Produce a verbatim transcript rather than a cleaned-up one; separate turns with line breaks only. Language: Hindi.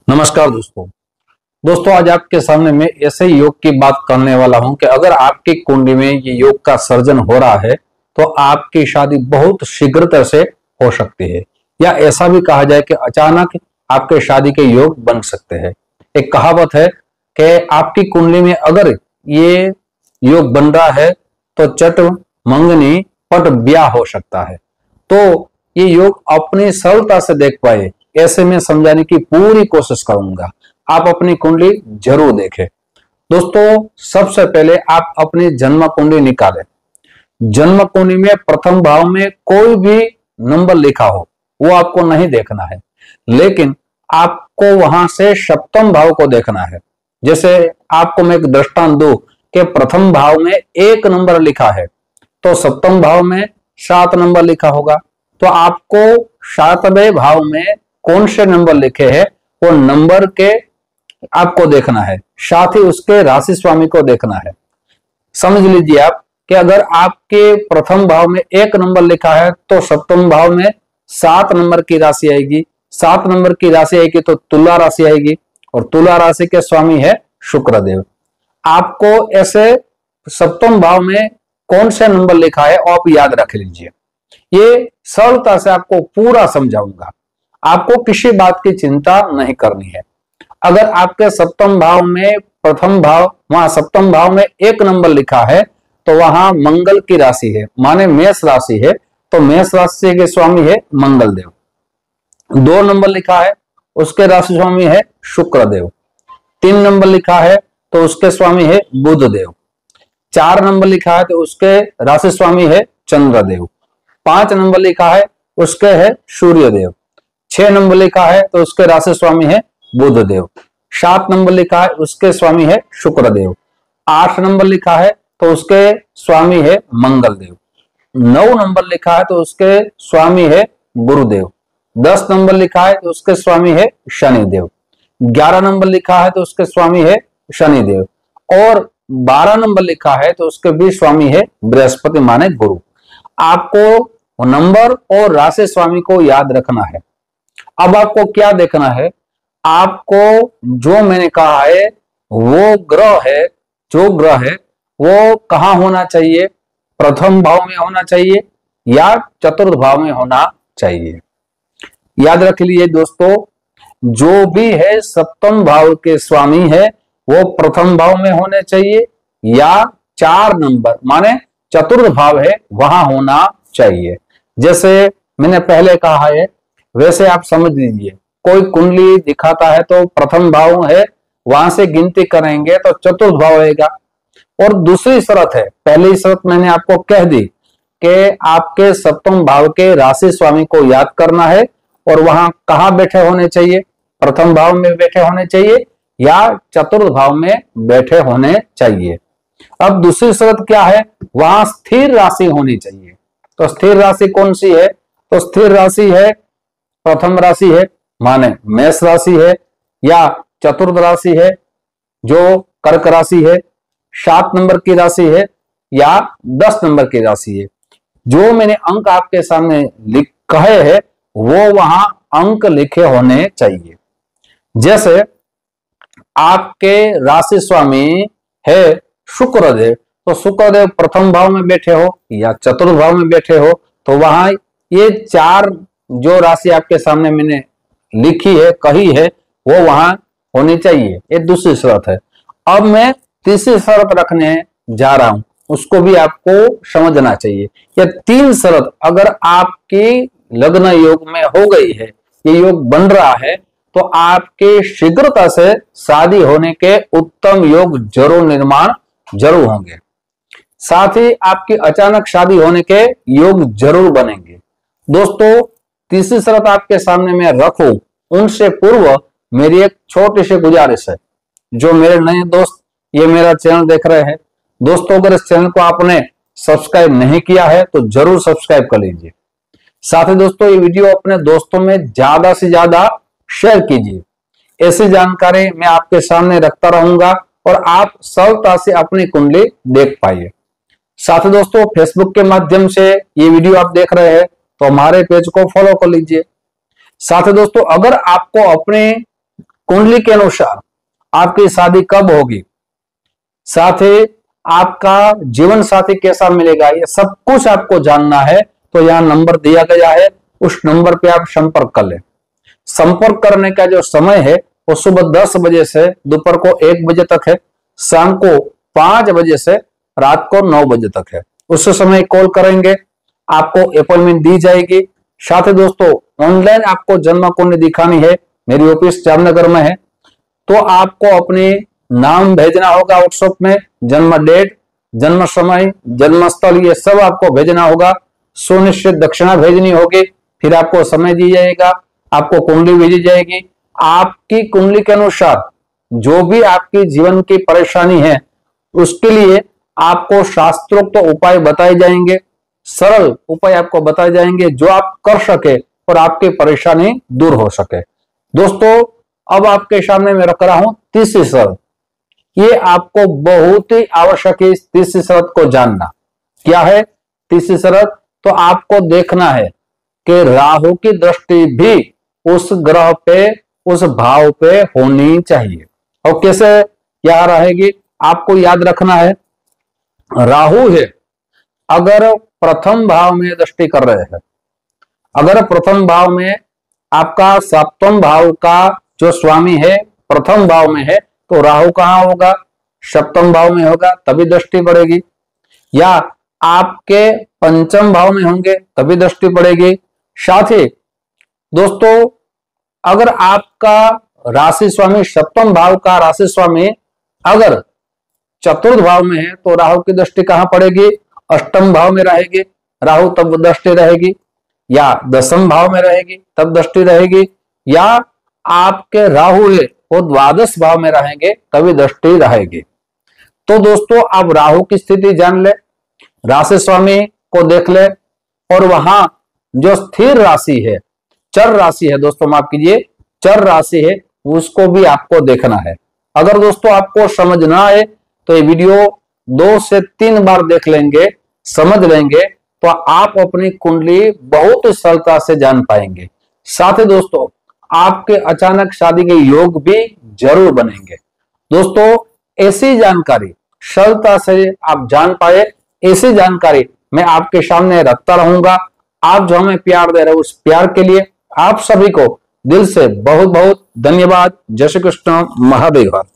नमस्कार दोस्तों दोस्तों आज आपके सामने मैं ऐसे योग की बात करने वाला हूं कि अगर आपकी कुंडली में ये योग का सर्जन हो रहा है तो आपकी शादी बहुत शीघ्रता से हो सकती है, या ऐसा भी कहा जाए कि अचानक आपके शादी के योग बन सकते हैं। एक कहावत है कि आपकी कुंडली में अगर ये योग बन रहा है तो चट मंगनी पट ब्याह हो सकता है। तो ये योग अपनी सरलता से देख पाए ऐसे में समझाने की पूरी कोशिश करूंगा। आप अपनी कुंडली जरूर देखें। दोस्तों सबसे पहले आप अपनी जन्म कुंडली निकालें। जन्म कुंडली में प्रथम भाव में कोई भी नंबर लिखा हो वो आपको नहीं देखना है, लेकिन आपको वहां से सप्तम भाव को देखना है। जैसे आपको मैं एक दृष्टांत दूं कि प्रथम भाव में एक नंबर लिखा है तो सप्तम भाव में सात नंबर लिखा होगा। तो आपको सातवें भाव में कौन से नंबर लिखे हैं वो नंबर के आपको देखना है, साथ ही उसके राशि स्वामी को देखना है। समझ लीजिए आप कि अगर आपके प्रथम भाव में एक नंबर लिखा है तो सप्तम भाव में सात नंबर की राशि आएगी। सात नंबर की राशि आएगी तो तुला राशि आएगी, और तुला राशि के स्वामी है शुक्रदेव। आपको ऐसे सप्तम भाव में कौन से नंबर लिखा है आप याद रख लीजिए। ये सरलता से आपको पूरा समझाऊंगा, आपको किसी बात की चिंता नहीं करनी है। अगर आपके सप्तम भाव में प्रथम भाव वहां सप्तम भाव में एक नंबर लिखा है तो वहां मंगल की राशि है, माने मेष राशि है, तो मेष राशि के स्वामी है मंगल देव। दो नंबर लिखा है उसके राशि स्वामी है शुक्र देव। तीन नंबर लिखा है तो उसके स्वामी है बुध देव। चार नंबर लिखा है तो उसके राशि स्वामी है चंद्र देव। पांच नंबर लिखा है उसके है सूर्य देव। छह नंबर लिखा है तो उसके राशि स्वामी है बुध देव। सात नंबर लिखा है उसके स्वामी है शुक्र देव। आठ नंबर लिखा है तो उसके स्वामी है मंगल देव। नौ नंबर लिखा है तो उसके स्वामी है गुरुदेव। दस नंबर लिखा है तो उसके स्वामी है शनि देव। ग्यारह नंबर लिखा है तो उसके स्वामी है शनि देव, और बारह नंबर लिखा है तो उसके भी स्वामी है बृहस्पति माने गुरु। आपको नंबर और राशि स्वामी को याद रखना है। अब आपको क्या देखना है, आपको जो मैंने कहा है वो ग्रह है, जो ग्रह है वो कहां होना चाहिए, प्रथम भाव में होना चाहिए या चतुर्थ भाव में होना चाहिए। याद रख लीजिए दोस्तों, जो भी है सप्तम भाव के स्वामी है वो प्रथम भाव में होने चाहिए या चार नंबर माने चतुर्थ भाव है वहां होना चाहिए। जैसे मैंने पहले कहा है वैसे आप समझ लीजिए, कोई कुंडली दिखाता है तो प्रथम भाव है वहां से गिनती करेंगे तो चतुर्थ भाव आएगा। और दूसरी शर्त है, पहली शर्त मैंने आपको कह दी कि आपके सप्तम भाव के राशि स्वामी को याद करना है और वहां कहां बैठे होने चाहिए, प्रथम भाव में बैठे होने चाहिए या चतुर्थ भाव में बैठे होने चाहिए। अब दूसरी शर्त क्या है, वहां स्थिर राशि होनी चाहिए। तो स्थिर राशि कौन सी है, तो स्थिर राशि है प्रथम राशि है माने मेष राशि है, या चतुर्थ राशि है जो कर्क राशि है, सात नंबर की राशि है या दस नंबर की राशि है। जो मैंने अंक आपके सामने लिख कहे हैं वो वहां अंक लिखे होने चाहिए। जैसे आपके राशि स्वामी है शुक्रदेव, तो शुक्रदेव प्रथम भाव में बैठे हो या चतुर्थ भाव में बैठे हो तो वहां ये चार जो राशि आपके सामने मैंने लिखी है कही है वो वहां होनी चाहिए। ये दूसरी शर्त है। अब मैं तीसरी शर्त रखने जा रहा हूं, उसको भी आपको समझना चाहिए। ये तीन शर्त अगर आपकी लग्न योग में हो गई है, ये योग बन रहा है, तो आपके शीघ्रता से शादी होने के उत्तम योग जरूर निर्माण जरूर होंगे। साथ ही आपकी अचानक शादी होने के योग जरूर बनेंगे। दोस्तों तीसरी शर्त आपके सामने मैं रखूं उनसे पूर्व मेरी एक छोटी सी गुजारिश है। जो मेरे नए दोस्त ये मेरा चैनल देख रहे हैं, दोस्तों अगर इस चैनल को आपने सब्सक्राइब नहीं किया है तो जरूर सब्सक्राइब कर लीजिए। साथ ही दोस्तों ये वीडियो अपने दोस्तों में ज्यादा से ज्यादा शेयर कीजिए। ऐसी जानकारी मैं आपके सामने रखता रहूंगा और आप सरलता से अपनी कुंडली देख पाइए। साथ ही दोस्तों फेसबुक के माध्यम से ये वीडियो आप देख रहे हैं तो हमारे पेज को फॉलो कर लीजिए। साथ ही दोस्तों अगर आपको अपने कुंडली के अनुसार आपकी शादी कब होगी, साथ ही आपका जीवन साथी कैसा मिलेगा, ये सब कुछ आपको जानना है तो यहाँ नंबर दिया गया है, उस नंबर पे आप संपर्क कर लें। संपर्क करने का जो समय है वो सुबह दस बजे से दोपहर को एक बजे तक है, शाम को पांच बजे से रात को नौ बजे तक है। उस समय कॉल करेंगे, आपको अपॉइंटमेंट दी जाएगी। साथ ही दोस्तों ऑनलाइन आपको जन्म कुंडली दिखानी है, मेरी ऑफिस जामनगर में है, तो आपको अपने नाम भेजना होगा व्हाट्सएप में, जन्म डेट, जन्म समय, जन्म स्थल, ये सब आपको भेजना होगा। सुनिश्चित दक्षिणा भेजनी होगी, फिर आपको समय दी जाएगा, आपको कुंडली भेजी जाएगी। आपकी कुंडली के अनुसार जो भी आपकी जीवन की परेशानी है उसके लिए आपको शास्त्रोक्त तो उपाय बताए जाएंगे, सरल उपाय आपको बताए जाएंगे जो आप कर सके और आपकी परेशानी दूर हो सके। दोस्तों अब आपके सामने मैं रख रहा हूं तीसरी शर्त, ये आपको बहुत ही आवश्यक है इस तीसरी शर्त को जानना। क्या है तीसरी शर्त? तो आपको देखना है कि राहु की दृष्टि भी उस ग्रह पे, उस भाव पे होनी चाहिए। और कैसे यहां रहेगी आपको याद रखना है, राहु है अगर प्रथम भाव में दृष्टि कर रहे हैं, अगर प्रथम भाव में आपका सप्तम भाव का जो स्वामी है प्रथम भाव में है, तो राहु कहां होगा? सप्तम भाव में होगा, तभी दृष्टि पड़ेगी। या आपके पंचम भाव में होंगे तभी दृष्टि पड़ेगी। साथ ही दोस्तों अगर आपका राशि स्वामी सप्तम भाव का राशि स्वामी अगर चतुर्थ भाव में है तो राहु की दृष्टि कहां पड़ेगी? अष्टम भाव में रहेगी, राहु तब दृष्टि रहेगी। या दसम भाव में रहेगी तब दृष्टि रहेगी। या आपके राहु है वो द्वादश भाव में रहेंगे तभी दृष्टि रहेगी। तो दोस्तों आप राहु की स्थिति जान ले, राशि स्वामी को देख ले, और वहां जो स्थिर राशि है, चर राशि है, दोस्तों माफ कीजिए चर राशि है, उसको भी आपको देखना है। अगर दोस्तों आपको समझ ना आए तो ये वीडियो दो से तीन बार देख लेंगे, समझ लेंगे, तो आप अपनी कुंडली बहुत सरलता से जान पाएंगे। साथ ही दोस्तों आपके अचानक शादी के योग भी जरूर बनेंगे। दोस्तों ऐसी जानकारी सरलता से आप जान पाए, ऐसी जानकारी मैं आपके सामने रखता रहूंगा। आप जो हमें प्यार दे रहे हो उस प्यार के लिए आप सभी को दिल से बहुत बहुत धन्यवाद। जय श्री कृष्ण, महादेव।